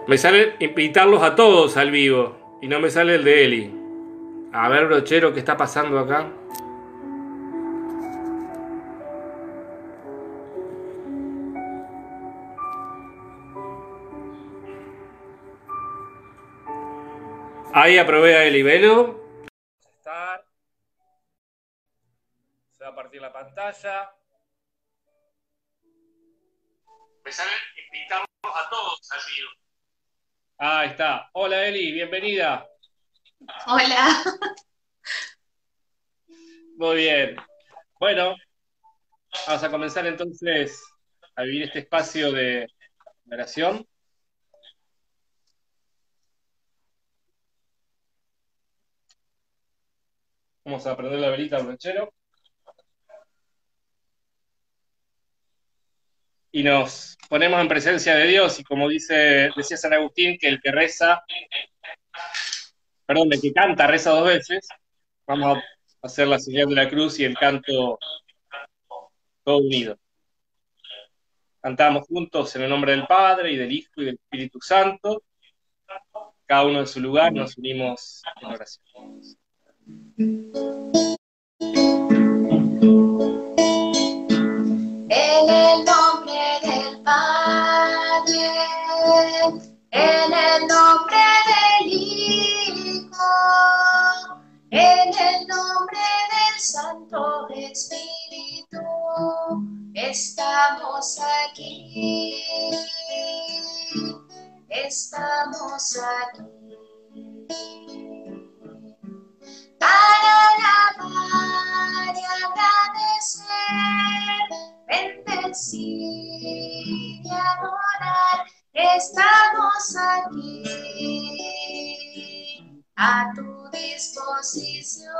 Me sale invitarlos a todos al vivo y no me sale el de Eli. A ver, brochero, ¿qué está pasando acá? Ahí aprobé a Eli, ¿velo? Se va a partir la pantalla. Me sale invitarlos a todos al vivo. Ahí está. Hola Eli, bienvenida. Hola. Muy bien. Bueno, vamos a comenzar entonces a vivir este espacio de oración. Vamos a prender la velita al brochero. Y nos ponemos en presencia de Dios, y como decía San Agustín, que el que reza, perdón, el que canta reza dos veces. Vamos a hacer la señal de la cruz y el canto todo unido. Cantamos juntos en el nombre del Padre, y del Hijo, y del Espíritu Santo. Cada uno en su lugar, nos unimos en oración. En el nombre del Padre, en el nombre del Hijo, en el nombre del Santo Espíritu, estamos aquí, estamos aquí. Para alabar y agradecer, bendecir y adorar, estamos aquí a tu disposición.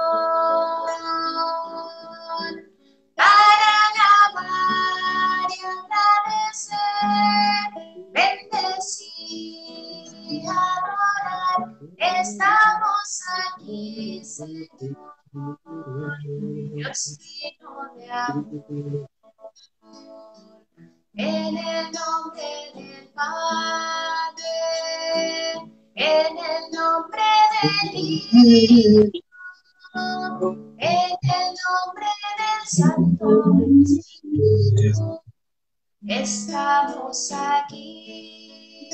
Para alabar y agradecer, bendecir y adorar, estamos aquí, Señor, Dios lleno de amor. En el nombre del Padre, en el nombre del Hijo, en el nombre del Santo Espíritu, estamos aquí,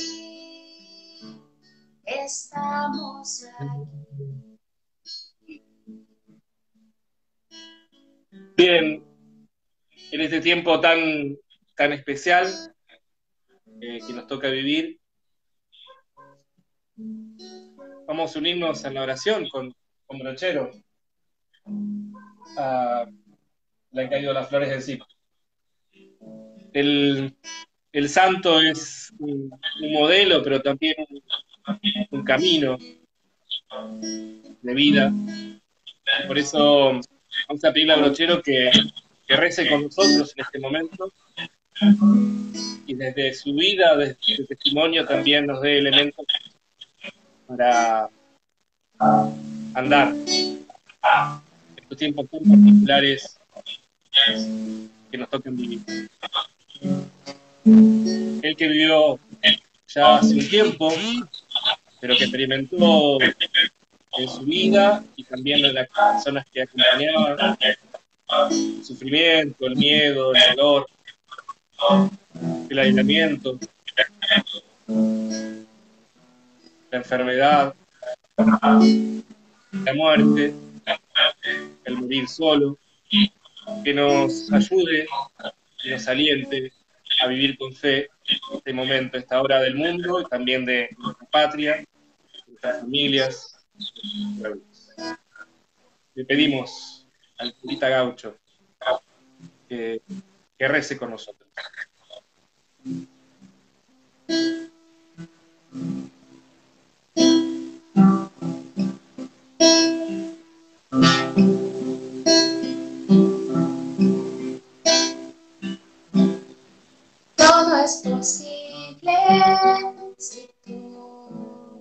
estamos aquí. Bien, en este tiempo tan especial que nos toca vivir, vamos a unirnos en la oración con brochero. Le han caído las flores encima. El santo es un modelo, pero también un camino de vida. Y por eso vamos a pedirle a brochero que rece con nosotros en este momento, y desde su vida, desde su testimonio, también nos dé elementos para andar estos tiempos tan particulares que nos tocan vivir. Él que vivió ya hace un tiempo, pero que experimentó en su vida y también en las personas que acompañaban, el sufrimiento, el miedo, el dolor, el aislamiento, la enfermedad, la muerte, el morir solo, que nos ayude y nos aliente a vivir con fe este momento, esta hora del mundo y también de nuestra patria, de nuestras familias, de nuestros pueblos. Le pedimos al curita Gaucho que rece con nosotros. Todo es posible si tú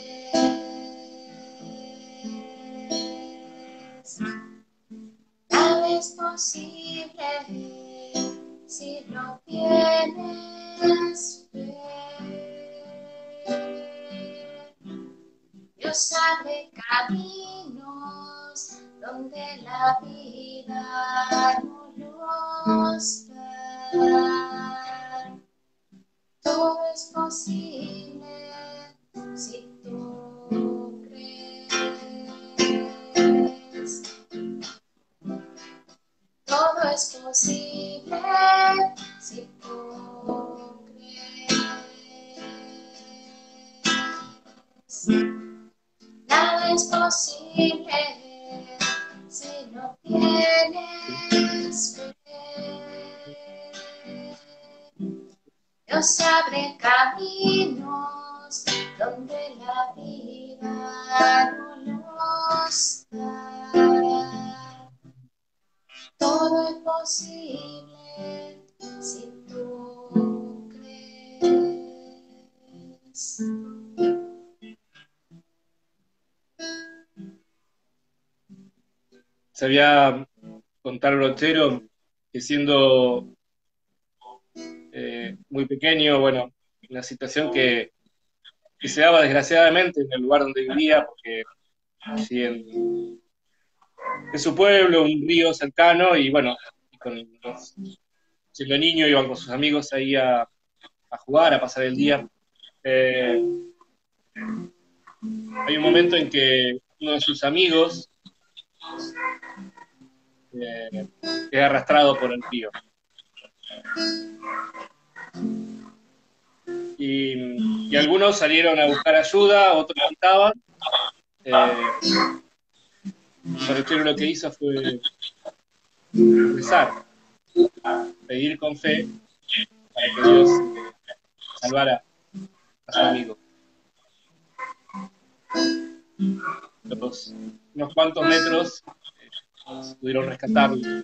crees. Nada es posible si no tienes fe. Dios abre caminos donde la vida no los da. Todo es posible si tú crees. Todo es posible si tú crees. Nada es posible si no tienes fe. Dios abre caminos donde la vida no los da. Todo es posible si tú crees. Sabía contar Brochero que siendo muy pequeño, bueno, una situación que se daba desgraciadamente en el lugar donde vivía, porque sí, en su pueblo, un río cercano, y bueno, siendo niño iban con sus amigos ahí a jugar, a pasar el día. Hay un momento en que uno de sus amigos es arrastrado por el río. Y algunos salieron a buscar ayuda, otros gritaban. Brochero lo que hizo fue rezar, pedir con fe para que Dios salvara a su amigo. Unos cuantos metros pudieron rescatarlo.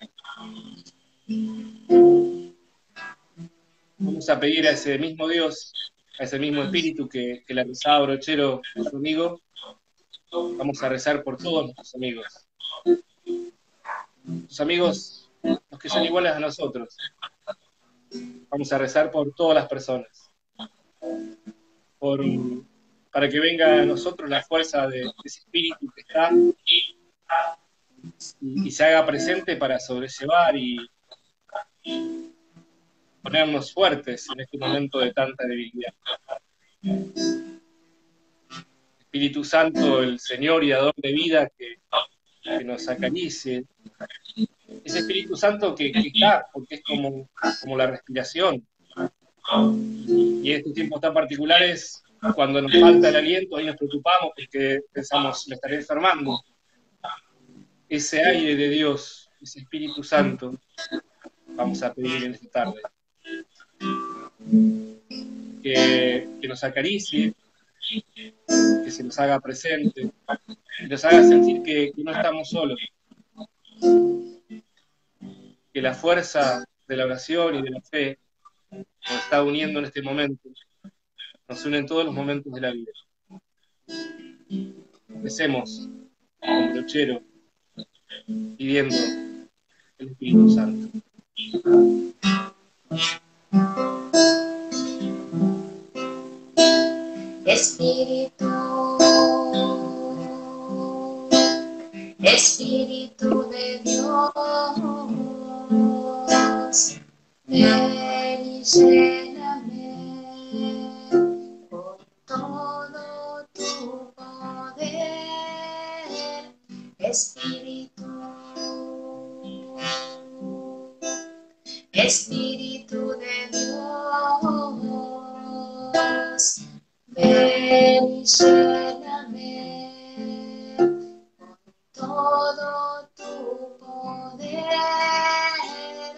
Vamos a pedir a ese mismo Dios, a ese mismo espíritu que le rezaba Brochero a su amigo. Vamos a rezar por todos nuestros amigos. Sus amigos, los que son iguales a nosotros. Vamos a rezar por todas las personas. Para que venga a nosotros la fuerza de ese espíritu que está y se haga presente para sobrellevar y ponernos fuertes en este momento de tanta debilidad. Espíritu Santo, el Señor y dador de vida, que nos acaricie. Ese Espíritu Santo que está, porque es como la respiración. Y en estos tiempos tan particulares, cuando nos falta el aliento, ahí nos preocupamos porque pensamos, me estaré enfermando. Ese aire de Dios, ese Espíritu Santo, vamos a pedir en esta tarde. Que nos acaricie, que se nos haga presente, que nos haga sentir que no estamos solos, que la fuerza de la oración y de la fe nos está uniendo en este momento, nos une en todos los momentos de la vida. Empecemos con Brochero, pidiendo el Espíritu Santo. Espíritu de Dios, ven y lléname con todo tu poder. Espíritu de Dios, ven y lléname con todo tu poder.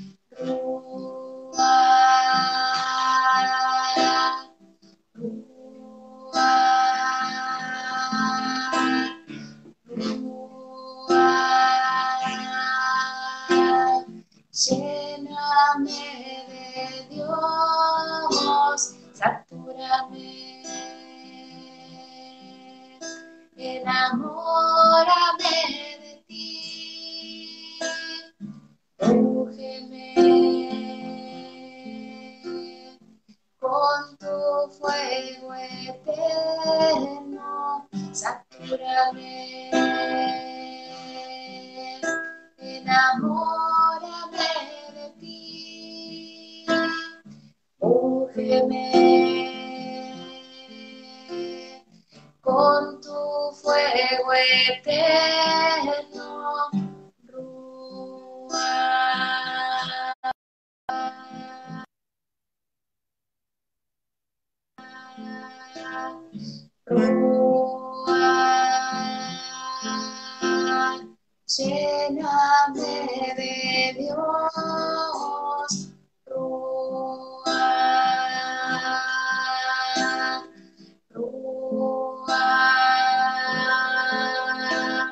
Ruach, Ruach, lléname de Dios, satúrame, enamórame de ti, úngeme con tu fuego eterno, satúrame, enamórame de ti, úngeme con tu fuego eterno, Ruach. Ruach, lléname de Dios, Ruach, Ruach,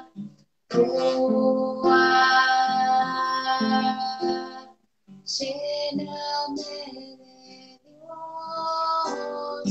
Ruach, lléname de Dios.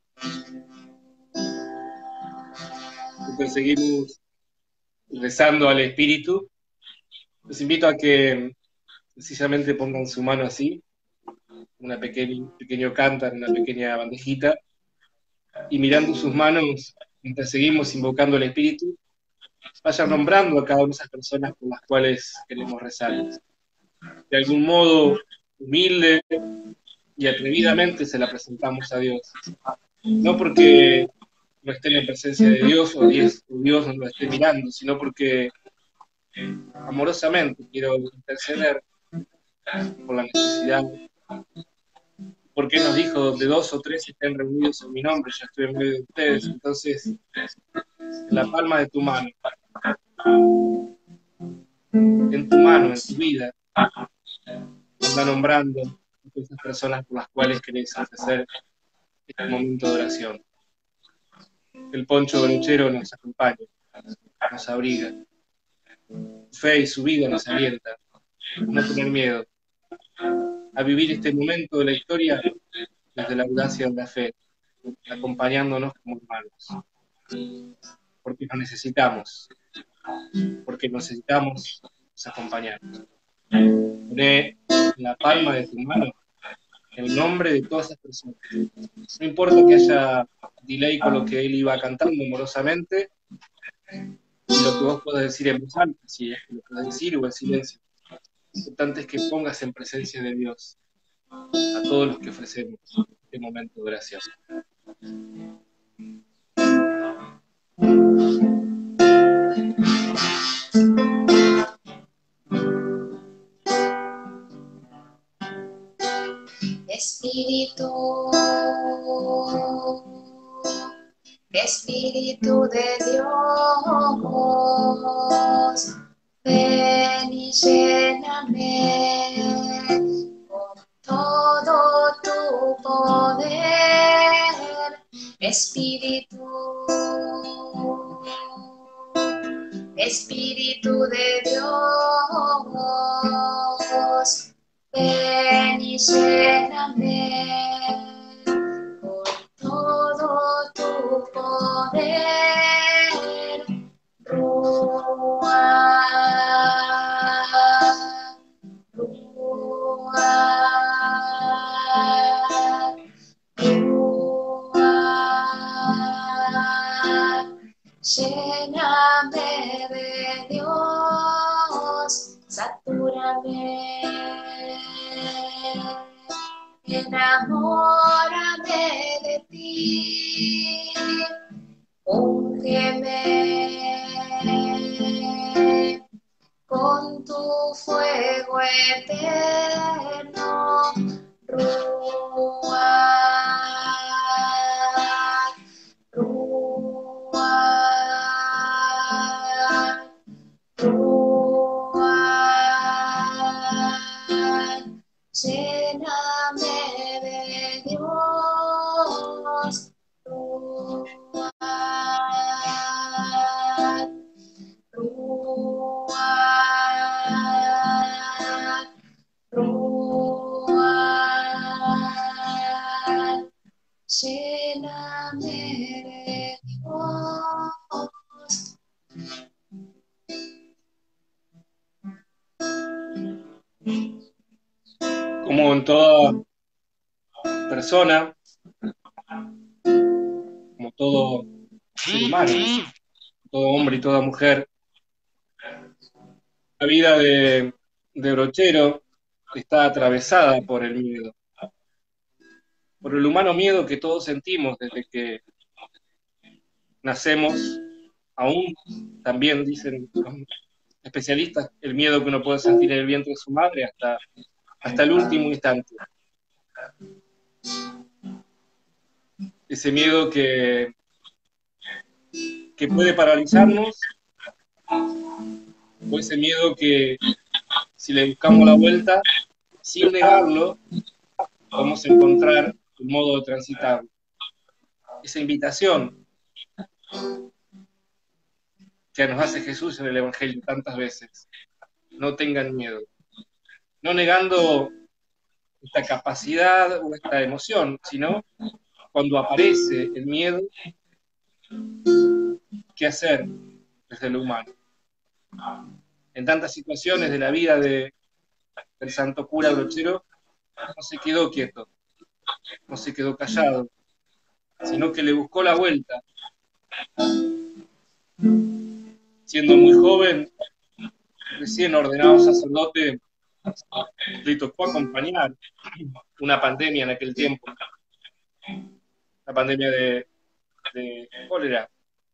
Entonces seguimos rezando al Espíritu. Los invito a que sencillamente pongan su mano así, un pequeño cántaro, una pequeña bandejita, y mirando sus manos, mientras seguimos invocando al Espíritu, vayan nombrando a cada una de esas personas por las cuales queremos rezar. De algún modo humilde y atrevidamente se la presentamos a Dios. No porque no estén en presencia de Dios o Dios no lo esté mirando, sino porque amorosamente quiero interceder por la necesidad, porque nos dijo, donde 2 o 3 estén reunidos en mi nombre, yo estoy en medio de ustedes. Entonces, en la palma de tu mano, en tu mano, en tu vida, anda nombrando a esas personas por las cuales querés ofrecer este momento de oración. Que el poncho brochero nos acompañe, nos abriga. Su fe y su vida nos alienta a no tener miedo, a vivir este momento de la historia desde la audacia de la fe, acompañándonos como hermanos. Porque nos necesitamos acompañarnos. Poné en la palma de tu mano el nombre de todas esas personas. No importa que haya delay con lo que él iba cantando amorosamente, y lo que vos puedas decir en voz alta, si es que lo puedes decir, o en silencio. Lo importante es que pongas en presencia de Dios a todos los que ofrecemos este momento de oración. Espíritu, Espíritu de Dios, ven y lléname con todo tu poder. Espíritu, Espíritu de Dios, ven y lléname con todo tu poder, Ruach, Ruach, Ruach, lléname de Dios, satúrame, enamórame de ti, úngeme con tu fuego eterno, Ruach, Ruach, Ruach, lléname de Dios, Ruach, Ruach, Ruach, lléname de Dios. Como en toda persona, todo ser humano, todo hombre y toda mujer. La vida de Brochero está atravesada por el miedo, por el humano miedo que todos sentimos desde que nacemos, aún también dicen los especialistas, el miedo que uno puede sentir en el vientre de su madre hasta el último instante. Ese miedo que puede paralizarnos, o ese miedo que si le buscamos la vuelta, sin negarlo, podemos encontrar un modo de transitarlo. Esa invitación que nos hace Jesús en el Evangelio tantas veces. No tengan miedo. No negando esta capacidad o esta emoción, sino cuando aparece el miedo, ¿qué hacer desde lo humano? En tantas situaciones de la vida del santo cura Brochero, no se quedó quieto, no se quedó callado, sino que le buscó la vuelta. Siendo muy joven, recién ordenado sacerdote, le tocó acompañar una pandemia en aquel tiempo, la pandemia de cólera.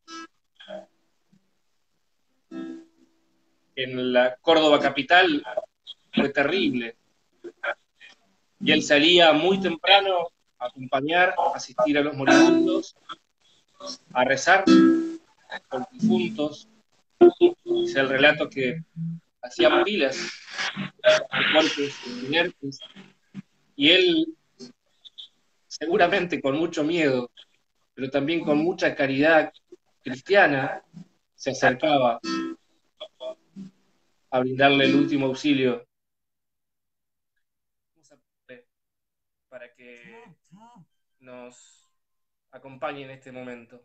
En la Córdoba capital fue terrible. Y él salía muy temprano a acompañar, a asistir a los moribundos, a rezar por difuntos. Dice el relato que hacían pilas de cuerpos inertes. Y él, seguramente con mucho miedo, pero también con mucha caridad cristiana, se acercaba a brindarle el último auxilio para que nos acompañe en este momento,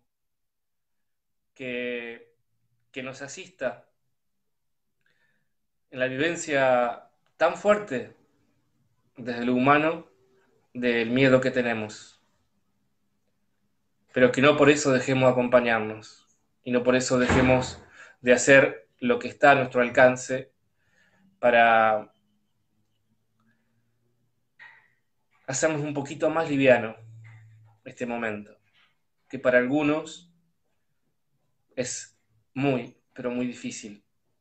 que nos asista en la vivencia tan fuerte desde lo humano del miedo que tenemos, pero que no por eso dejemos acompañarnos y no por eso dejemos de hacer lo que está a nuestro alcance para hacernos un poquito más liviano este momento, que para algunos es muy, pero muy difícil.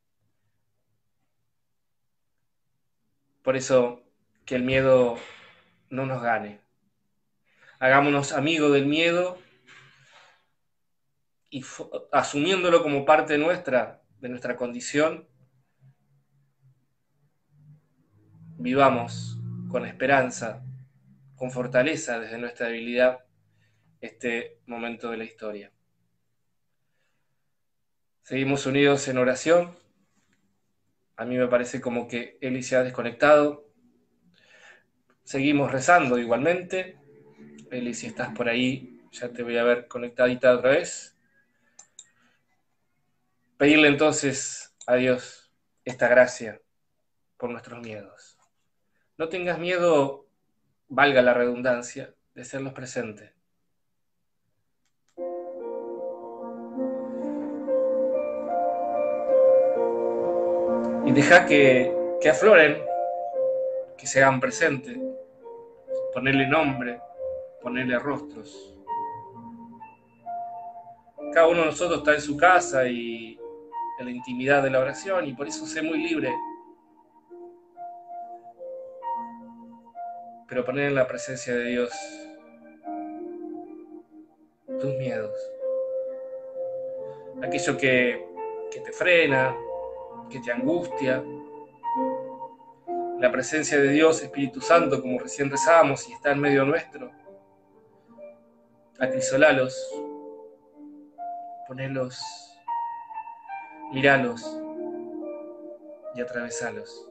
Por eso, que el miedo no nos gane. Hagámonos amigos del miedo y asumiéndolo como parte nuestra, de nuestra condición, vivamos con esperanza, con fortaleza desde nuestra debilidad este momento de la historia. Seguimos unidos en oración. A mí me parece como que Eli se ha desconectado. Seguimos rezando igualmente. Eli, si estás por ahí, ya te voy a ver conectadita otra vez. Pedirle entonces a Dios esta gracia por nuestros miedos. No tengas miedo, valga la redundancia, de serlos presentes. Y deja que afloren, que se hagan presentes, ponerle nombre, ponerle rostros. Cada uno de nosotros está en su casa y en la intimidad de la oración, y por eso sé muy libre. Pero poner en la presencia de Dios tus miedos, aquello que te frena, que te angustia. La presencia de Dios, Espíritu Santo, como recién rezábamos, y está en medio nuestro. Acrisolalos, ponelos, miralos y atravesalos.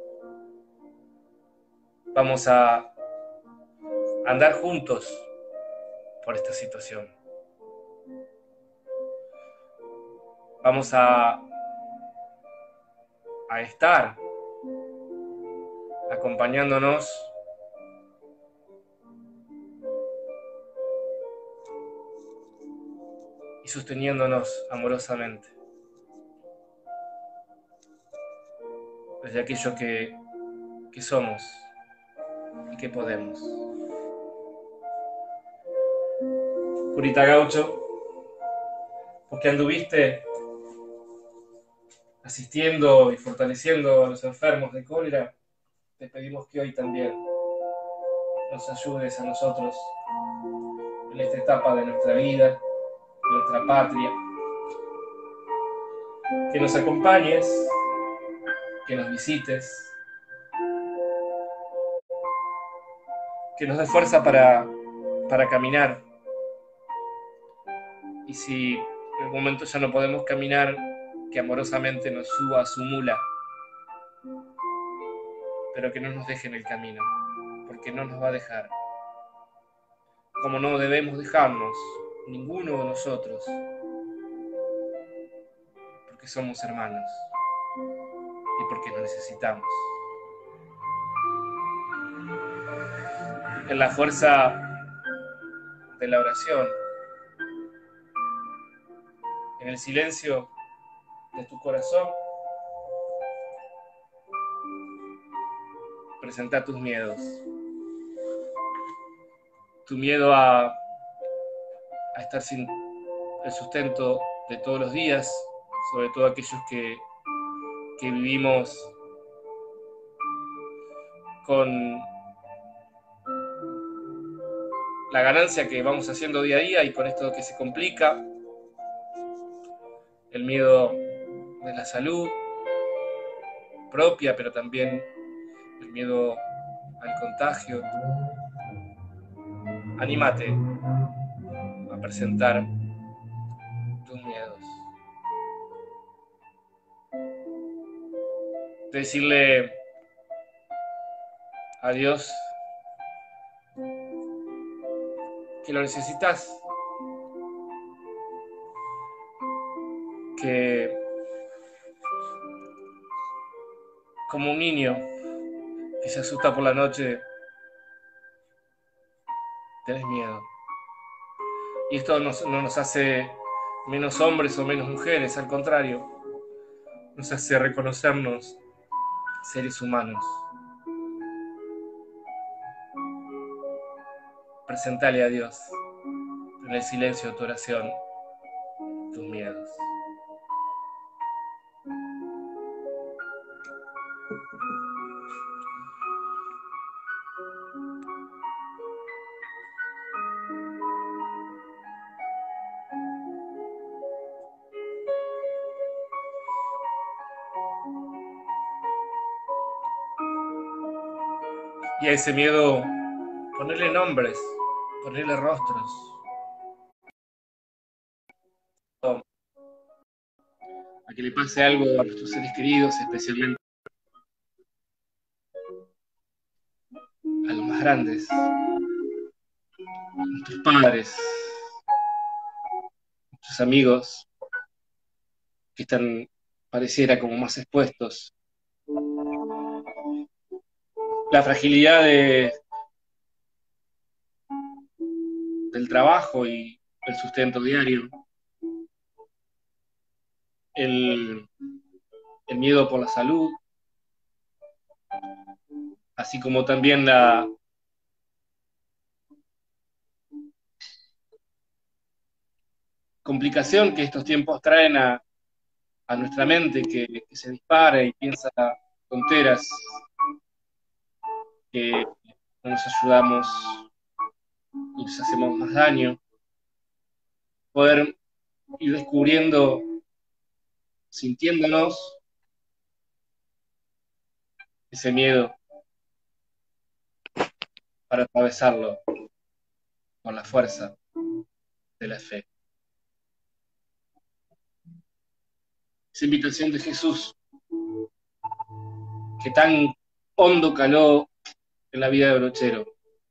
Vamos a andar juntos por esta situación. Vamos a estar acompañándonos y sosteniéndonos amorosamente desde aquello que somos y que podemos. Curita Gaucho, porque anduviste asistiendo y fortaleciendo a los enfermos de cólera, te pedimos que hoy también nos ayudes a nosotros en esta etapa de nuestra vida, de nuestra patria, que nos acompañes, que nos visites, que nos des fuerza para caminar, y si en el momento ya no podemos caminar, que amorosamente nos suba a su mula, pero que no nos deje en el camino, porque no nos va a dejar, como no debemos dejarnos ninguno de nosotros, porque somos hermanos y porque nos necesitamos. En la fuerza de la oración, en el silencio de tu corazón, presenta tus miedos. Tu miedo a estar sin el sustento de todos los días, sobre todo aquellos que vivimos con la ganancia que vamos haciendo día a día y con esto que se complica, el miedo de la salud propia, pero también el miedo al contagio. Anímate a presentar tus miedos. Decirle a Dios que lo necesitas, que como un niño que se asusta por la noche, tenés miedo. Y esto no nos hace menos hombres o menos mujeres, al contrario, nos hace reconocernos seres humanos. Presentale a Dios en el silencio de tu oración tus miedos. Y a ese miedo, ponerle nombres, ponerle rostros. A que le pase algo a nuestros seres queridos, especialmente a los más grandes, nuestros padres, nuestros amigos, que están, pareciera, como más expuestos. La fragilidad del trabajo y el sustento diario. El miedo por la salud, así como también la complicación que estos tiempos traen a nuestra mente, que se dispara y piensa tonteras, que no nos ayudamos y nos hacemos más daño. Poder ir descubriendo, sintiéndonos ese miedo para atravesarlo con la fuerza de la fe. Esa invitación de Jesús, que tan hondo caló en la vida de Brochero.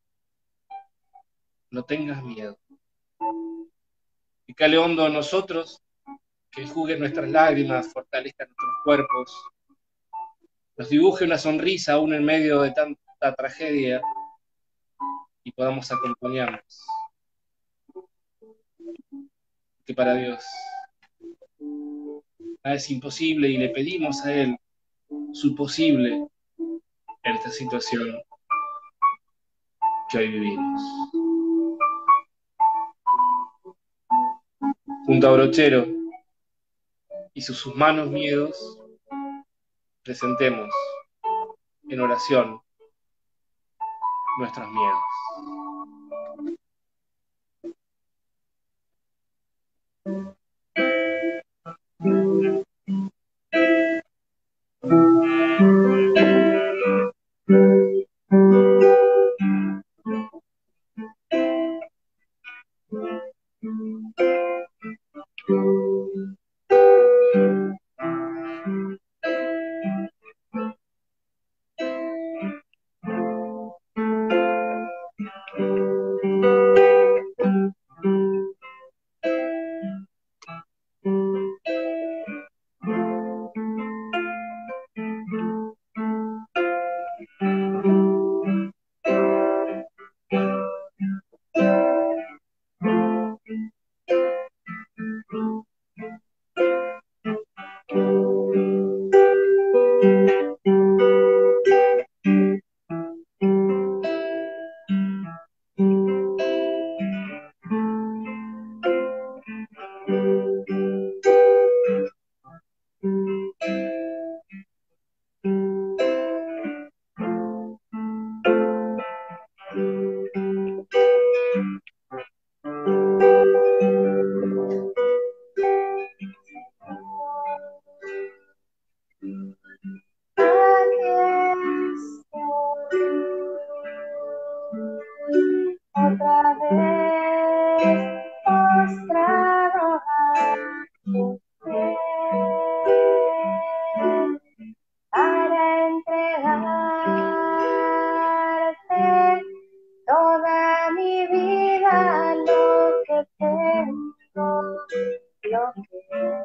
No tengas miedo. Que cale hondo a nosotros, que enjugue nuestras lágrimas, fortalezca nuestros cuerpos, nos dibuje una sonrisa aún en medio de tanta tragedia y podamos acompañarnos. que para Dios nada es imposible y le pedimos a Él su posible en esta situación que hoy vivimos. Junto a Brochero y sus manos miedos, presentemos en oración nuestros miedos. Otra vez postrado a tus pies para entregarte toda mi vida, lo que tengo, lo que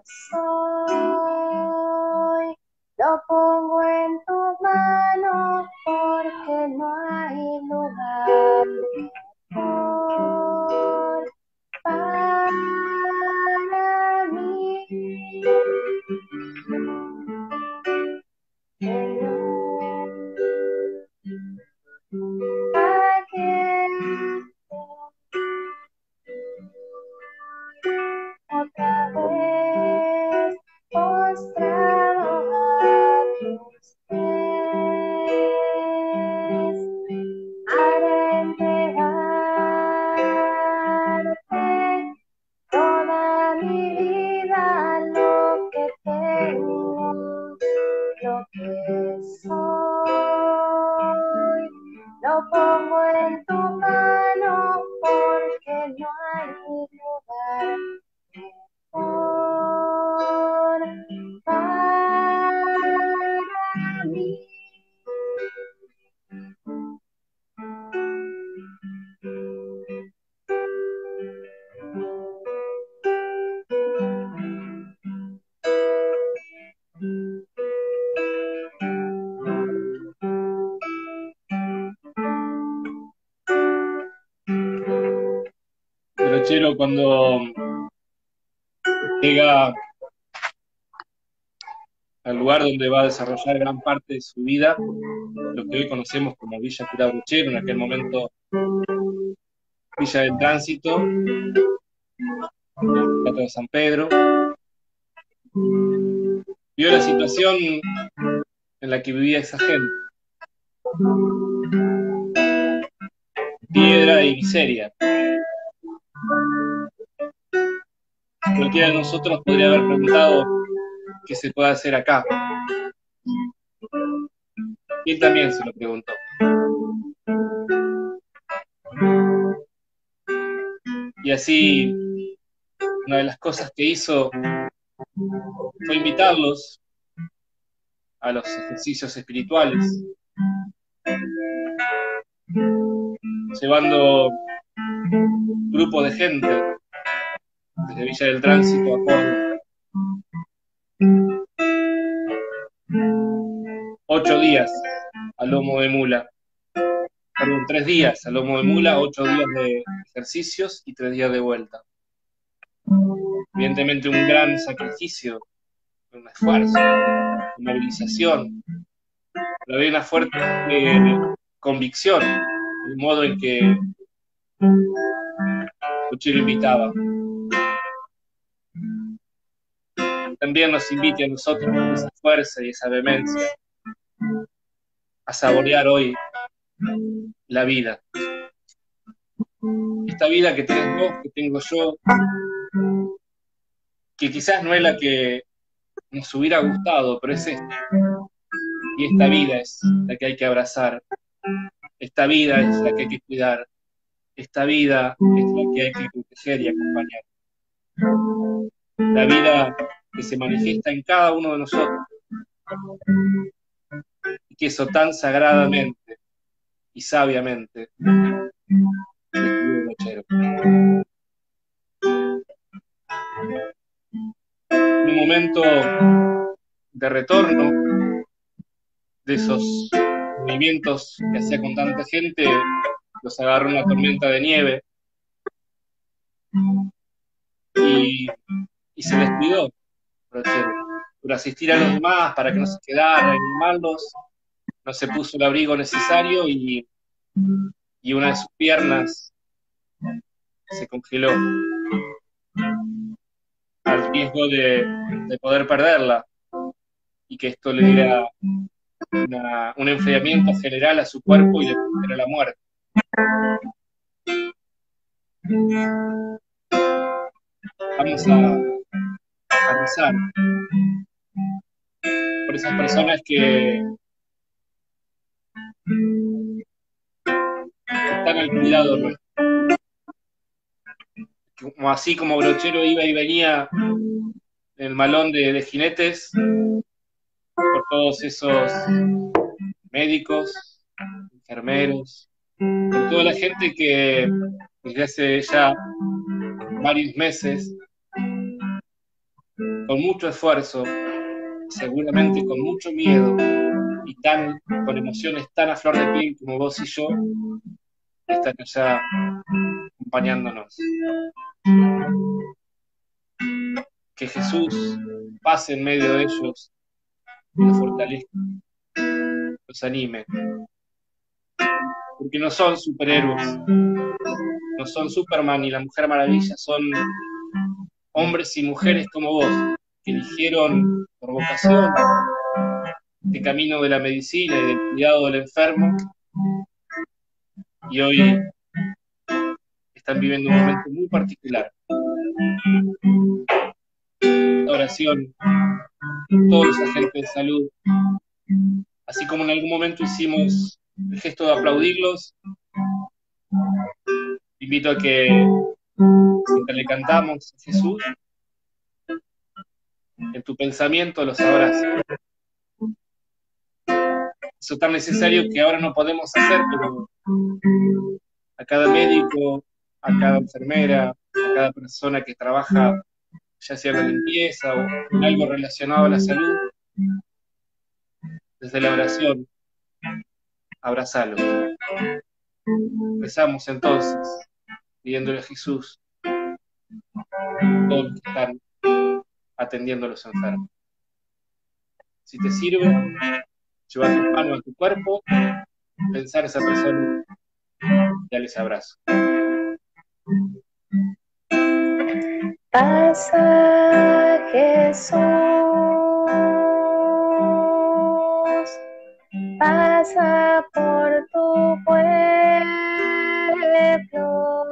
soy. Lo pongo en tus manos porque no hay lugar mejor para mí. Señor, aquí otra vez postrado a tus pies para entregarte toda mi vida, lo que tengo, lo que soy. Lo pongo en tu mano porque no hay lugar mejor para mí. Brochero, cuando llega al lugar donde va a desarrollar gran parte de su vida, lo que hoy conocemos como Villa Cura Brochero, en aquel momento Villa del Tránsito, Teatro de San Pedro, vio la situación en la que vivía esa gente: piedra y miseria. Cualquiera de nosotros podría haber preguntado qué se puede hacer acá. Y él también se lo preguntó. Y así, una de las cosas que hizo fue invitarlos a los ejercicios espirituales, llevando grupos de gente desde Villa del Tránsito a Córdoba. 8 días a lomo de mula. Perdón, 3 días a lomo de mula, 8 días de ejercicios y 3 días de vuelta. Evidentemente un gran sacrificio, un esfuerzo, una movilización, pero había una fuerte convicción en el modo en que Brochero invitaba. También nos invite a nosotros con esa fuerza y esa vehemencia a saborear hoy la vida. Esta vida que tenés vos, que tengo yo, que quizás no es la que nos hubiera gustado, pero es esta. Y esta vida es la que hay que abrazar. Esta vida es la que hay que cuidar. Esta vida es la que hay que proteger y acompañar. La vida que se manifiesta en cada uno de nosotros y que eso tan sagradamente y sabiamente describió Brochero. En un momento de retorno de esos movimientos que hacía con tanta gente, los agarró una tormenta de nieve y se descuidó Brochero por asistir a los demás para que no se quedaran animarlos, no se puso el abrigo necesario y una de sus piernas se congeló al riesgo de poder perderla y que esto le diera un enfriamiento general a su cuerpo y le produjera la muerte. Vamos a rezar por esas personas que están al cuidado nuestro. Como así como Brochero iba y venía en el malón de jinetes, por todos esos médicos, enfermeros, por toda la gente que desde hace ya varios meses, con mucho esfuerzo, seguramente con mucho miedo y con emociones tan a flor de piel como vos y yo, están allá acompañándonos. Que Jesús pase en medio de ellos y los fortalezca, los anime. Porque no son superhéroes, no son Superman ni la Mujer Maravilla, son hombres y mujeres como vos, que eligieron por vocación este camino de la medicina y del cuidado del enfermo, y hoy están viviendo un momento muy particular. Esta oración, todos los agentes de salud, así como en algún momento hicimos el gesto de aplaudirlos, te invito a que mientras le cantamos a Jesús, en tu pensamiento los abraces. Eso tan necesario que ahora no podemos hacer, pero a cada médico, a cada enfermera, a cada persona que trabaja, ya sea en la limpieza o en algo relacionado a la salud, desde la oración, abrazalos. Rezamos entonces, pidiéndole a Jesús todos los que están atendiendo a los enfermos. Si te sirve, lleva tus manos a tu cuerpo, pensar a esa persona, dale ese abrazo. Pasa Jesús, pasa por tu pueblo,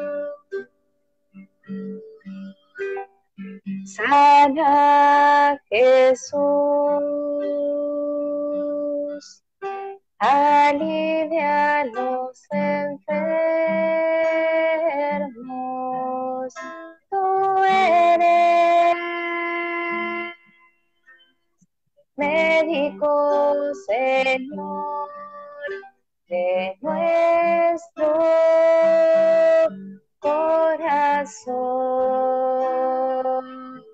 sana Jesús, alivia a los enfermos, tú eres médico, Señor, de nuestro corazón,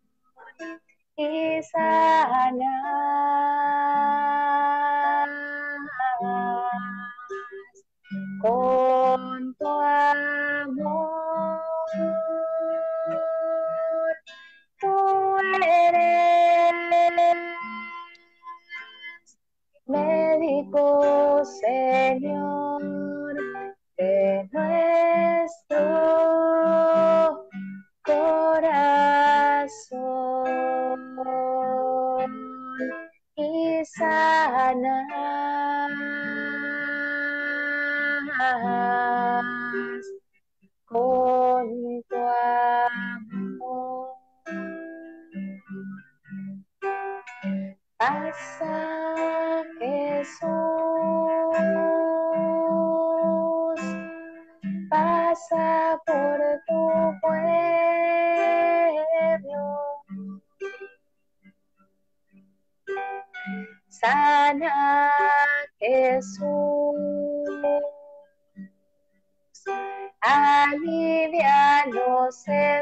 y sanas con tu amor. sanás con tu amor. Pasa, Jesús, pasa por tu pueblo, sana, Jesús, alivia los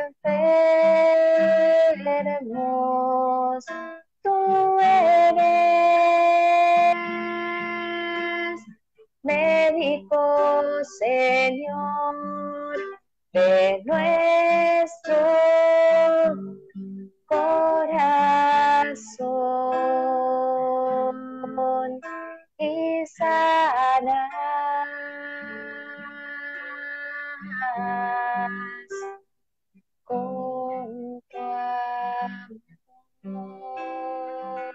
enfermos. Tú eres médico, Señor, de nuestro corazón, y sanarás con tu amor.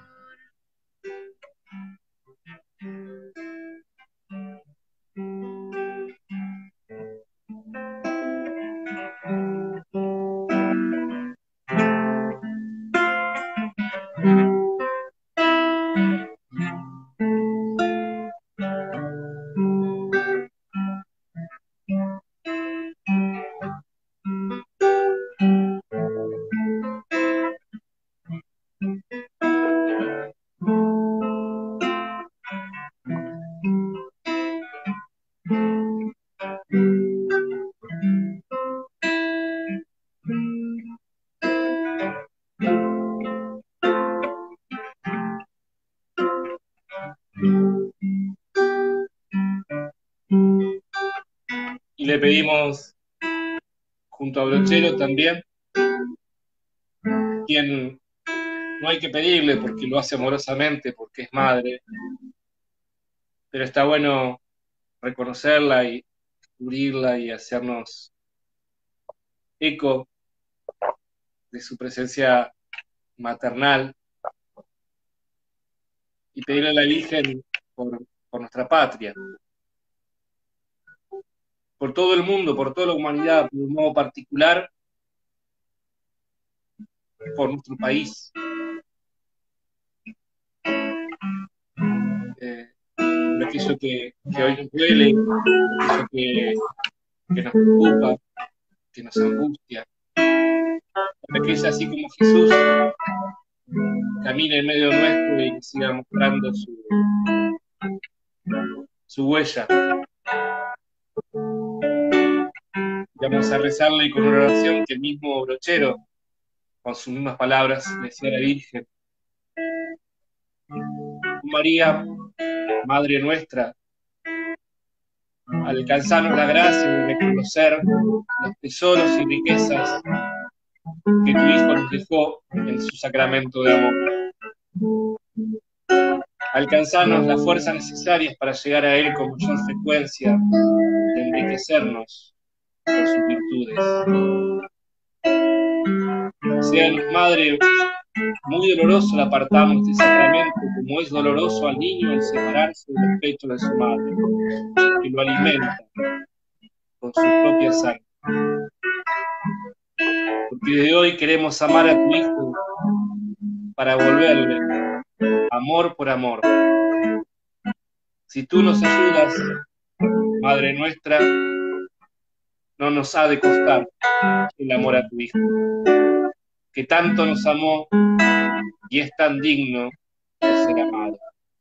Y le pedimos, junto a Brochero también, quien no hay que pedirle porque lo hace amorosamente, porque es madre, pero está bueno reconocerla y descubrirla y hacernos eco de su presencia maternal y pedirle a la Virgen por nuestra patria, por todo el mundo, por toda la humanidad, por un modo particular, por nuestro país. Por aquello que hoy nos duele, aquello que nos preocupa, que nos angustia, para que ella, así como Jesús, camine en medio nuestro y nos siga mostrando su huella. Vamos a rezarle con una oración que el mismo Brochero, con sus mismas palabras, le decía a la Virgen: María, Madre nuestra, alcanzanos la gracia de reconocer los tesoros y riquezas que tu Hijo nos dejó en su sacramento de amor. Alcanzarnos las fuerzas necesarias para llegar a Él con mayor frecuencia, de enriquecernos por sus virtudes. Seanos, Madre, muy doloroso el apartarnos del sacramento, como es doloroso al niño el separarse de los pechos de su madre, que lo alimenta con su propia sangre. Porque desde hoy queremos amar a tu Hijo para volverle amor por amor. Si tú nos ayudas, Madre nuestra, no nos ha de costar el amor a tu Hijo, que tanto nos amó y es tan digno de ser amado.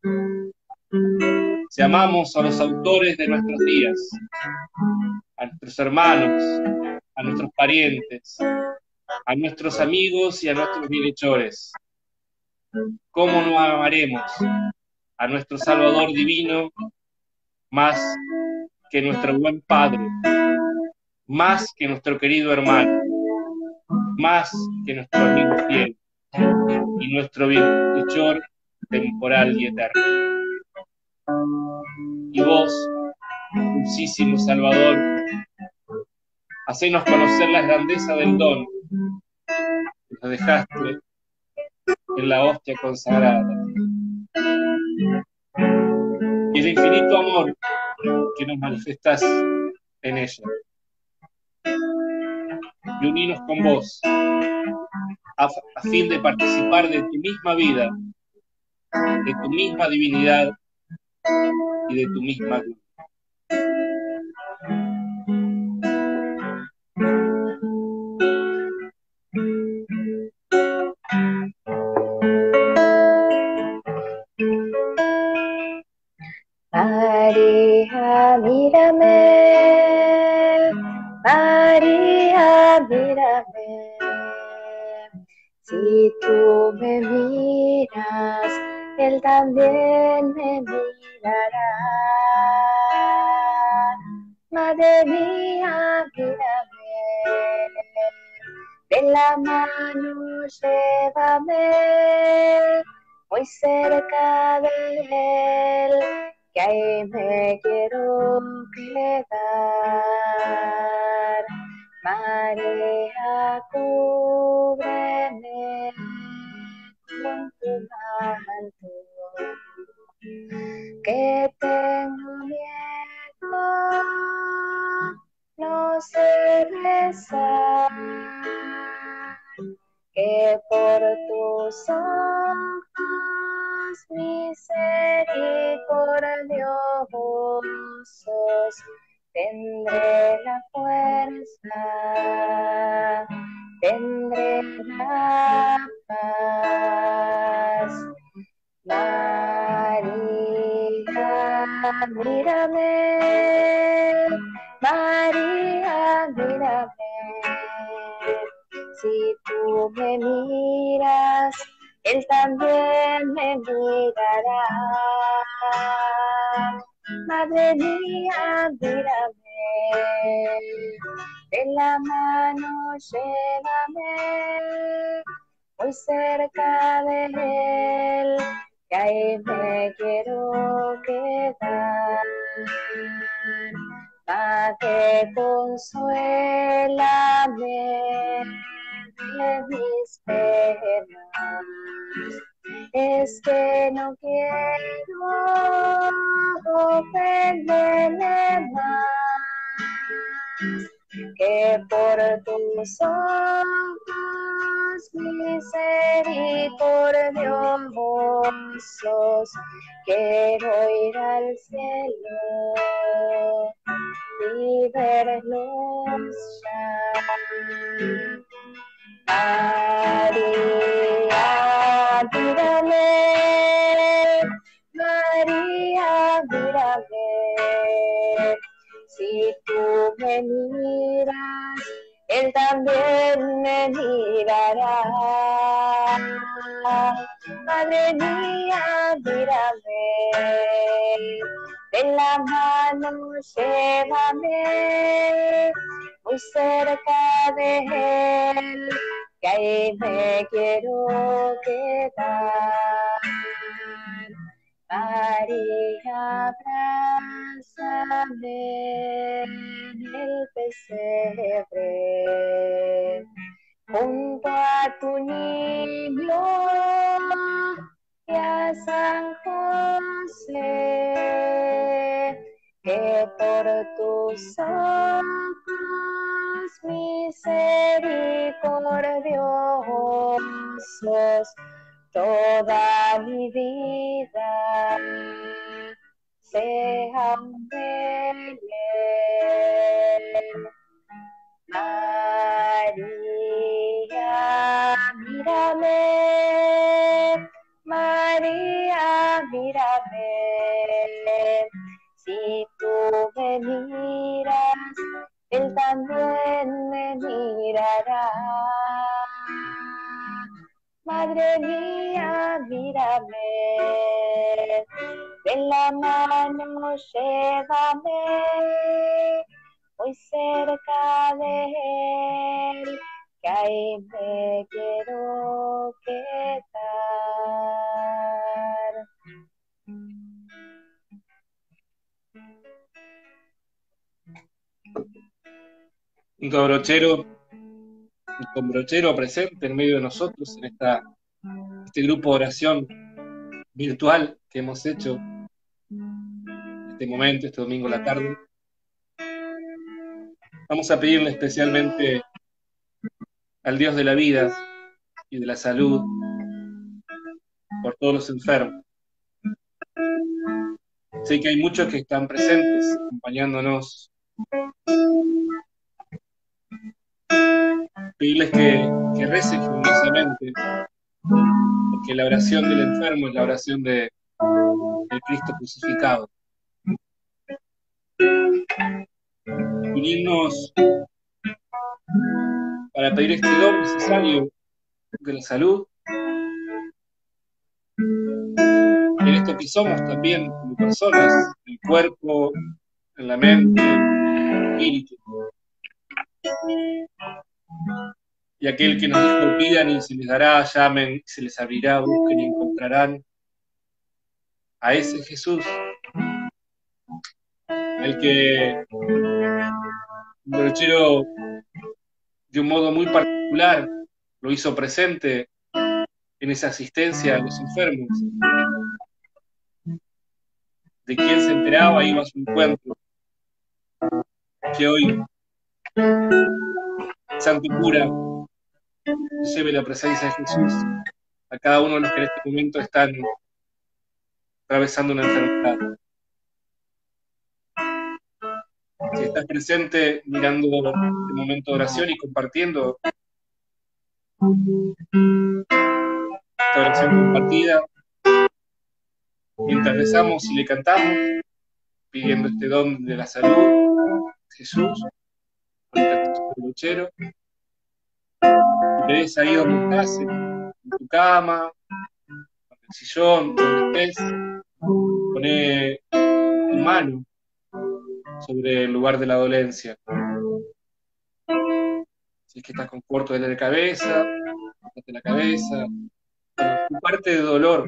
Si amamos a los autores de nuestros días, a nuestros hermanos, a nuestros parientes, a nuestros amigos y a nuestros bienhechores, ¿cómo no amaremos a nuestro Salvador divino más que nuestro buen Padre, más que nuestro querido hermano, más que nuestro amigo fiel y nuestro bienhechor temporal y eterno? Y vos, dulcísimo Salvador, hacenos conocer la grandeza del don que nos dejaste en la hostia consagrada. y el infinito amor que nos manifestas en ella. Y unirnos con vos a fin de participar de tu misma vida, de tu misma divinidad y de tu misma gloria. María, mírame, María, mírame. Si tú me miras, Él también me mirará. Madre mía, mírame, de la mano llévame, muy cerca de Él, que ahí me quiero quedar. María, cúbreme con tu manto, que tengo miedo, no sé rezar, que por tus ojos misericordiosos tendré la fuerza, tendré la paz. María, mírame, María, mírame. Si tú me miras, Él también me mirará. Madre mía, mírame, de la mano llévame, muy cerca de Él, que ahí me quiero quedar. Madre, consuélame de mis penas, es que no quiero ofenderle más, que por tus ojos misericordiosos quiero ir al cielo y verlos ya. María, mírame, María, mírame. Si tú me miras, Él también me mirará. Madre mía, mírame, de la mano llévame, muy cerca de Él, que ahí me quiero quedar. María, abrázame en el pesebre, junto a tu niño y a San José, que por tus ojos misericordiosos toda mi vida sea un Belén. María, mírame, María, mírame. Si tú me miras, Él también me mirará. Madre mía, mírame, de la mano llévame, muy cerca de Él, que ahí me quiero quedar. Un brochero presente en medio de nosotros en este grupo de oración virtual que hemos hecho este momento, este domingo a la tarde. Vamos a pedirle especialmente al Dios de la vida y de la salud por todos los enfermos. Sé que hay muchos que están presentes, acompañándonos. Pedirles que recen generosamente, porque la oración del enfermo es la oración del Cristo crucificado. Unirnos para pedir este don necesario de la salud, en esto que somos también como personas, en el cuerpo, en la mente, en el espíritu. Y aquel que nos dijo, pidan y se les dará, llamen y se les abrirá, busquen y encontrarán. A ese Jesús, al que un brochero de un modo muy particular lo hizo presente en esa asistencia a los enfermos, de quien se enteraba iba a su encuentro, que hoy Santo Cura lleve la presencia de Jesús a cada uno de los que en este momento están atravesando una enfermedad. Si estás presente mirando este momento de oración y compartiendo esta oración compartida, mientras rezamos y le cantamos, pidiendo este don de la salud, Jesús, por intercesión del brochero, querés ahí donde estás, en tu cama, en el sillón, donde estés, poné tu mano sobre el lugar de la dolencia. Si es que estás con corto de la cabeza, de la cabeza, tu parte de dolor,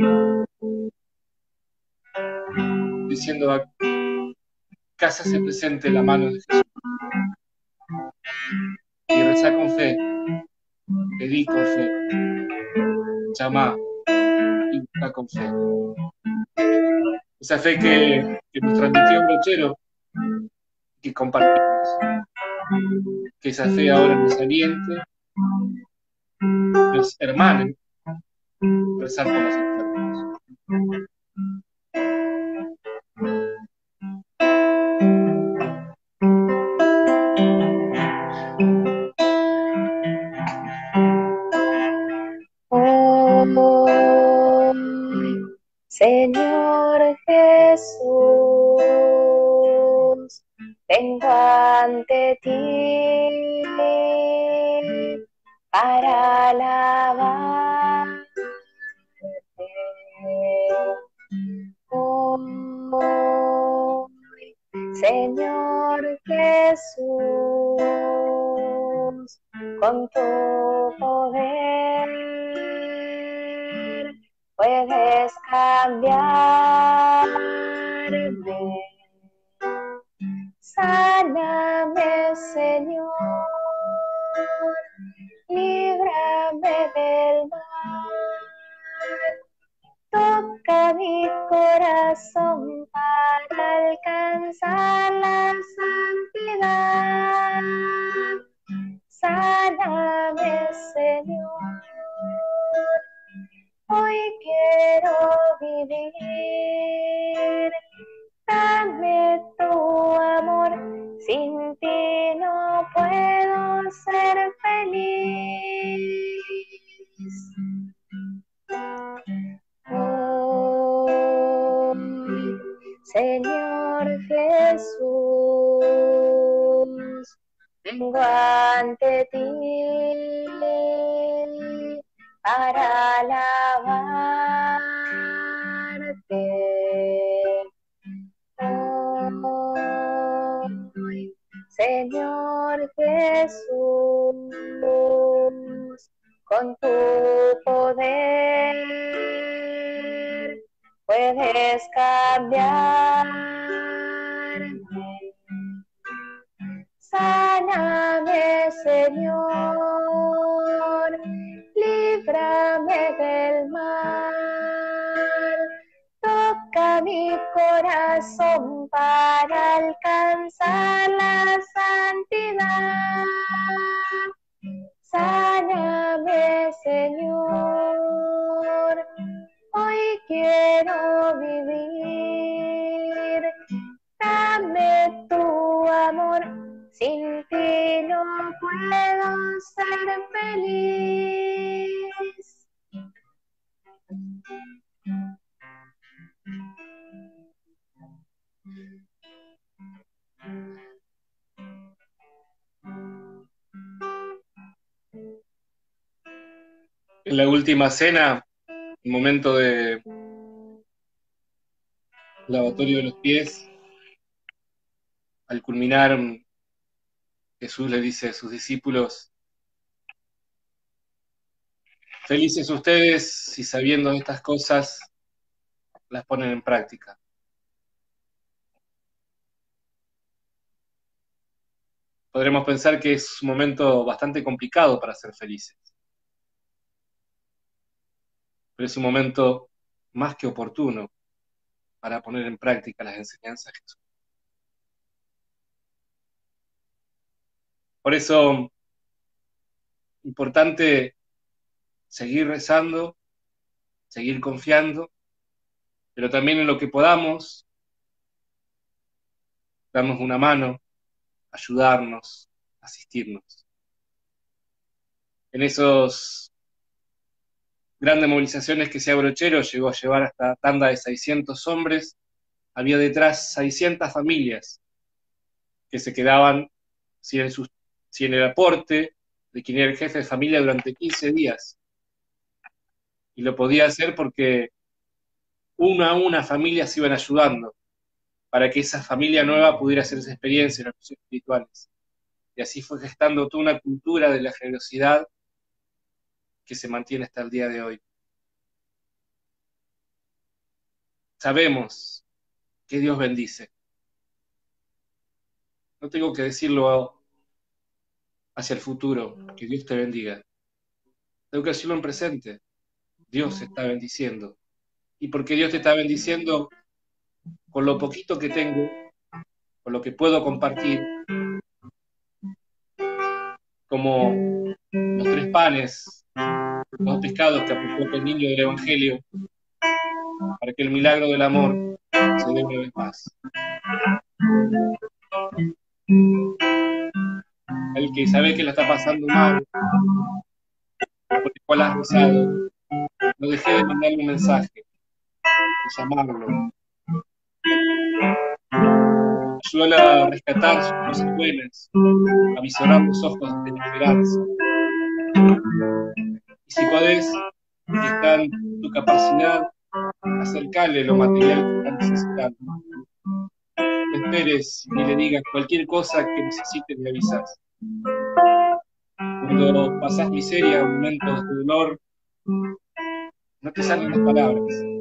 diciendo acá se hace presente la mano de Jesús. Y rezá con fe, pedí con fe, llamá y buscá con fe. Esa fe que nos transmitió un brochero, que compartimos. Que esa fe ahora nos aliente, nos hermane, rezar por los enfermos. Señor Jesús, vengo ante ti para alabarte. Hoy, Señor Jesús, con tu poder puedes cambiarme. Sáname, Señor, líbrame del mal. Toca mi corazón para alcanzar la santidad. Sáname, Señor. Hoy quiero vivir, dame tu amor, sin ti no puedo ser feliz. Hoy, Señor Jesús, vengo ante ti para alabarte. Hoy, Señor Jesús, con tu poder puedes cambiarme. Sáname, Señor, líbrame del mal. mi corazón para alcanzar la santidad. Sáname, Señor, hoy quiero vivir. Dame tu amor, sin ti no puedo ser feliz. En la última cena, el momento de lavatorio de los pies, al culminar, Jesús le dice a sus discípulos: felices ustedes si sabiendo estas cosas las ponen en práctica. Podremos pensar que es un momento bastante complicado para ser felices, pero es un momento más que oportuno para poner en práctica las enseñanzas de Jesús. Por eso, importante seguir rezando, seguir confiando, pero también en lo que podamos, darnos una mano, ayudarnos, asistirnos. En esos grandes movilizaciones que Sea Brochero llegó a llevar hasta tanda de 600 hombres, había detrás 600 familias que se quedaban sin el aporte de quien era el jefe de familia durante 15 días. Y lo podía hacer porque una a una familias se iban ayudando para que esa familia nueva pudiera hacer esa experiencia en los recursos espirituales. Y así fue gestando toda una cultura de la generosidad que se mantiene hasta el día de hoy. Sabemos que Dios bendice. No tengo que decirlo hacia el futuro, que Dios te bendiga. Tengo que decirlo en presente. Dios está bendiciendo. Y porque Dios te está bendiciendo, con lo poquito que tengo, con lo que puedo compartir, como los 3 panes, los 2 pescados que aportó el niño del Evangelio, para que el milagro del amor se dé una vez más. El que sabe que la está pasando mal, por el cual has rezado, no dejé de mandarle un mensaje, de llamarlo. Ayúdala a rescatar sus cosas buenas, a visorar los ojos de la esperanza. Y si podés, que está en tu capacidad, acercarle lo material que está necesitando. No esperes ni le digas cualquier cosa que necesites, me avisas. Cuando pasás miseria, momentos de dolor, no te salen las palabras.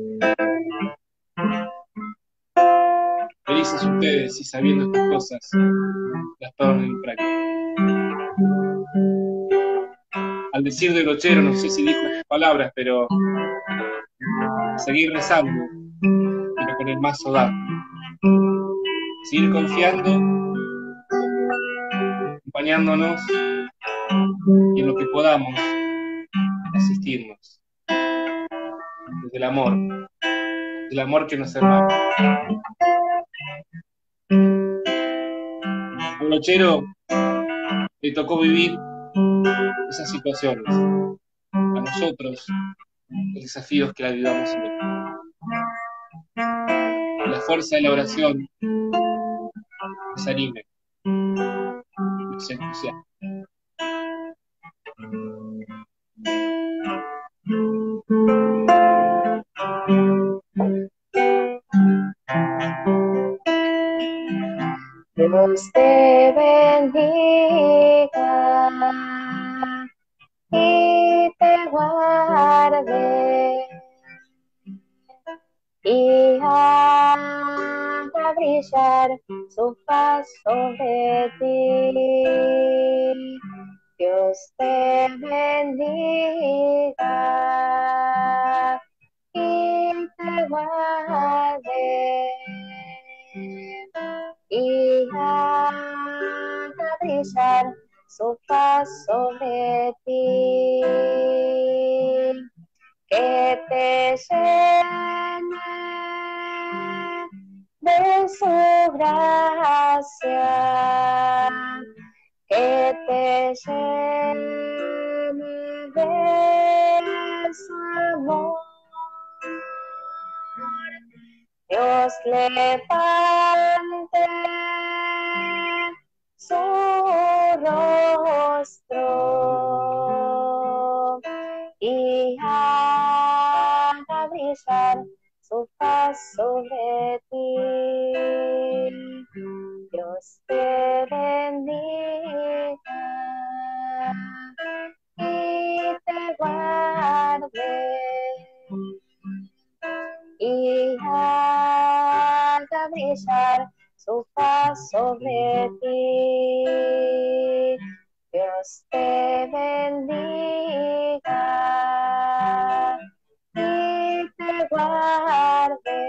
Felices ustedes si sabiendo estas cosas las ponen en práctica. Al decir de Brochero, no sé si dijo estas palabras, pero seguir rezando, pero con el mazo dado. Seguir confiando, acompañándonos y en lo que podamos asistirnos. Desde el amor que nos hermana. A Brochero le tocó vivir esas situaciones. A nosotros, los desafíos que la vivamos hoy. La fuerza de la oración nos anime, nos entusiasma. Dios te bendiga y te guarde y haga brillar su faz sobre ti. Dios te bendiga y te guarde brillar su faz sobre ti, que te llene de su gracia, que te llene de su amor. Dios levante su rostro y haga brillar su faz sobre ti. Dios te bendiga y te guarde y haga brillar su faz sobre ti. Dios te bendiga y te guarde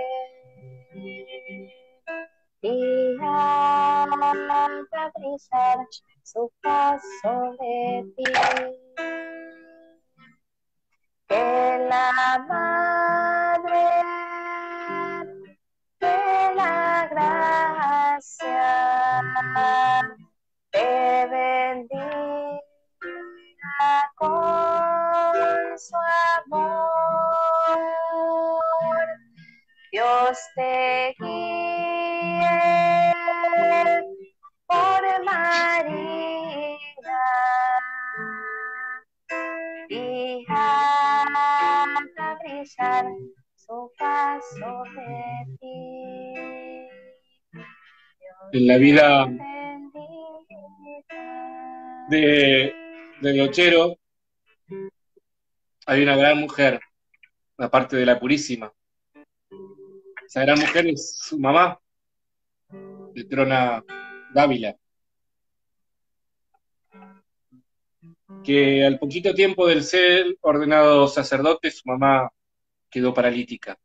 y haga brillar su faz sobre ti. Que la Madre de la gracia te bendiga con su amor. Dios te guíe por María y haga brillar su faz sobre ti. En la vida de Brochero hay una gran mujer, aparte de la Purísima. Esa gran mujer es su mamá, Petrona Dávila, que al poquito tiempo del ser ordenado sacerdote, su mamá quedó paralítica.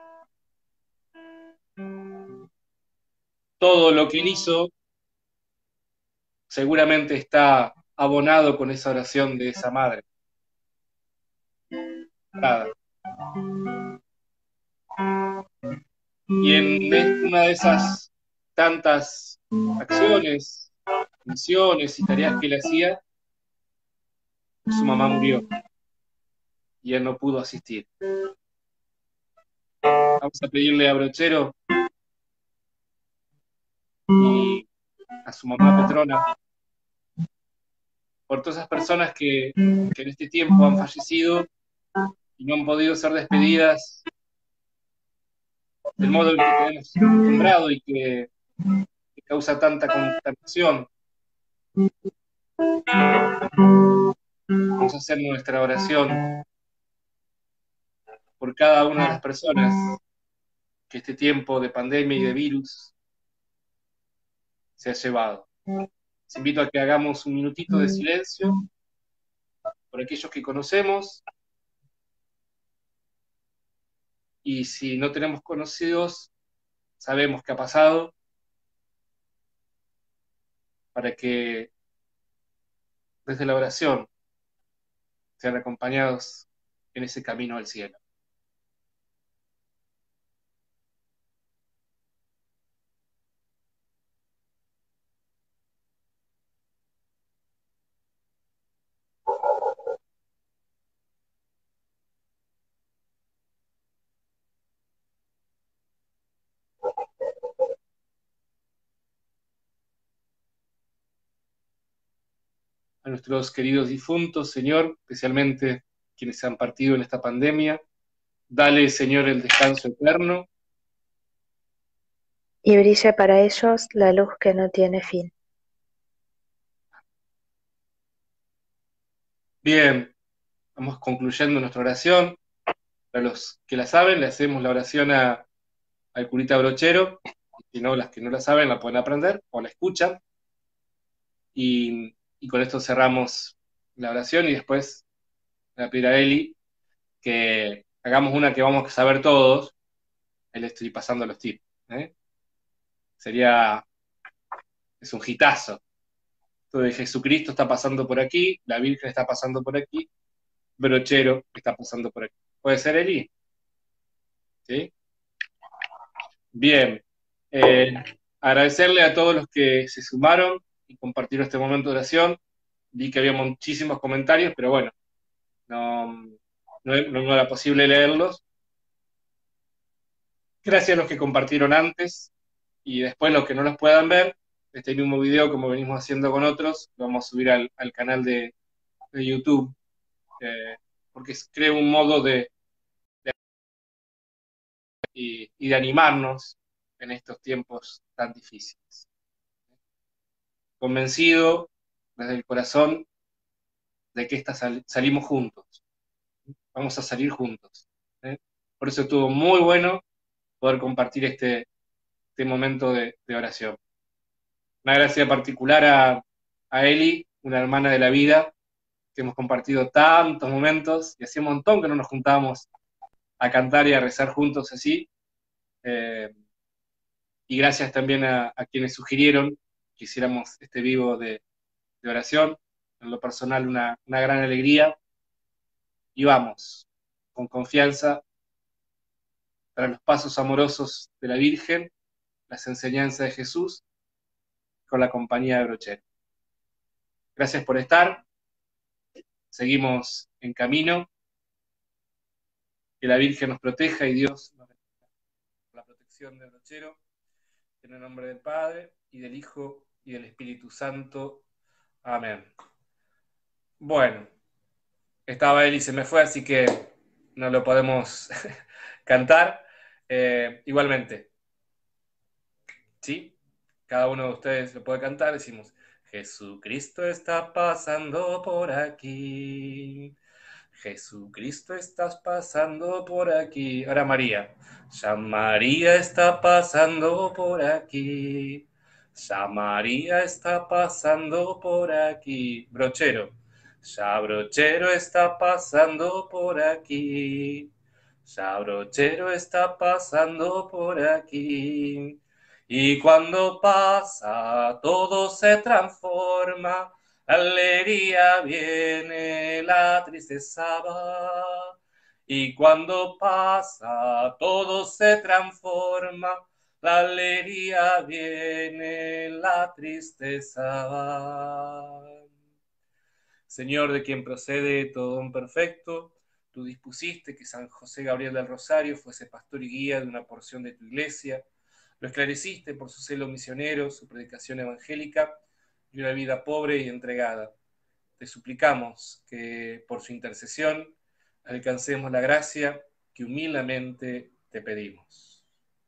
Todo lo que él hizo seguramente está abonado con esa oración de esa madre. Nada. Y en una de esas tantas acciones, misiones y tareas que él hacía, su mamá murió y él no pudo asistir. Vamos a pedirle a Brochero y a su mamá Petrona por todas esas personas que en este tiempo han fallecido y no han podido ser despedidas del modo en que tenemos acostumbrado y que causa tanta consternación. Vamos a hacer nuestra oración por cada una de las personas que este tiempo de pandemia y de virus se ha llevado. Les invito a que hagamos un minutito de silencio por aquellos que conocemos, y si no tenemos conocidos, sabemos qué ha pasado, para que desde la oración sean acompañados en ese camino al cielo. A nuestros queridos difuntos, Señor, especialmente quienes han partido en esta pandemia, dale, Señor, el descanso eterno. Y brille para ellos la luz que no tiene fin. Bien, vamos concluyendo nuestra oración. Para los que la saben, le hacemos la oración al curita Brochero. Si no, las que no la saben la pueden aprender o la escuchan. Y con esto cerramos la oración y después le voy a pedir a Eli que hagamos una que vamos a saber todos. Ahí le estoy pasando los tips. Es un hitazo. Entonces Jesucristo está pasando por aquí, la Virgen está pasando por aquí, Brochero está pasando por aquí. ¿Puede ser, Eli? ¿Sí? Bien. Eh, Agradecerle a todos los que se sumaron y compartieron este momento de oración. Vi que había muchísimos comentarios, pero bueno, no era posible leerlos. Gracias a los que compartieron antes y después los que no los puedan ver, este mismo video, como venimos haciendo con otros, lo vamos a subir al canal de YouTube, porque creo un modo y de animarnos en estos tiempos tan difíciles. Convencido desde el corazón de que salimos juntos, vamos a salir juntos. ¿Eh? Por eso estuvo muy bueno poder compartir este momento de oración. Una gracia particular a Eli, una hermana de la vida, que hemos compartido tantos momentos y hacía un montón que no nos juntábamos a cantar y a rezar juntos así. Y gracias también a quienes sugirieron que hiciéramos este vivo de oración. En lo personal, una gran alegría. Y vamos, con confianza, tras los pasos amorosos de la Virgen, las enseñanzas de Jesús, con la compañía de Brochero. Gracias por estar. Seguimos en camino. Que la Virgen nos proteja y Dios nos bendiga. La protección de Brochero, en el nombre del Padre, y del Hijo, y del Espíritu Santo. Amén. Bueno, estaba él y se me fue, así que no lo podemos cantar. Igualmente, ¿sí? Cada uno de ustedes lo puede cantar. Decimos, Jesucristo está pasando por aquí. Jesucristo, estás pasando por aquí. Ahora María. Ya María está pasando por aquí. Ya María está pasando por aquí. Brochero. Ya Brochero está pasando por aquí. Ya Brochero está pasando por aquí. Y cuando pasa, todo se transforma. La alegría viene, la tristeza va. Y cuando pasa, todo se transforma. La alegría viene, la tristeza va. Señor, de quien procede todo don perfecto, tú dispusiste que San José Gabriel del Rosario fuese pastor y guía de una porción de tu iglesia. Lo esclareciste por su celo misionero, su predicación evangélica y una vida pobre y entregada. Te suplicamos que por su intercesión alcancemos la gracia que humildemente te pedimos.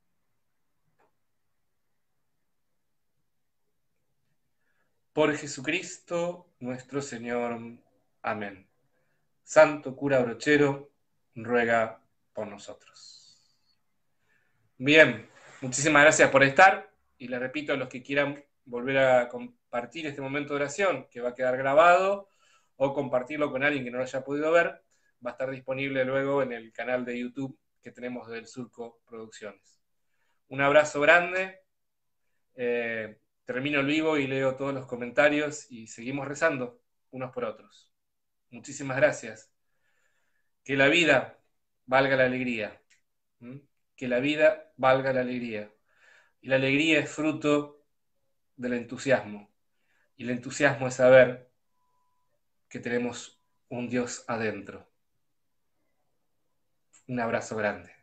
Por Jesucristo nuestro Señor. Amén. Santo cura Brochero, ruega por nosotros. Bien, muchísimas gracias por estar y les repito a los que quieran volver a compartir este momento de oración, que va a quedar grabado, o compartirlo con alguien que no lo haya podido ver, va a estar disponible luego en el canal de YouTube que tenemos del Surco Producciones. Un abrazo grande, termino el vivo y leo todos los comentarios y seguimos rezando unos por otros. Muchísimas gracias. Que la vida valga la alegría. Que la vida valga la alegría. Y la alegría es fruto del entusiasmo. Y el entusiasmo es saber que tenemos un Dios adentro. Un abrazo grande.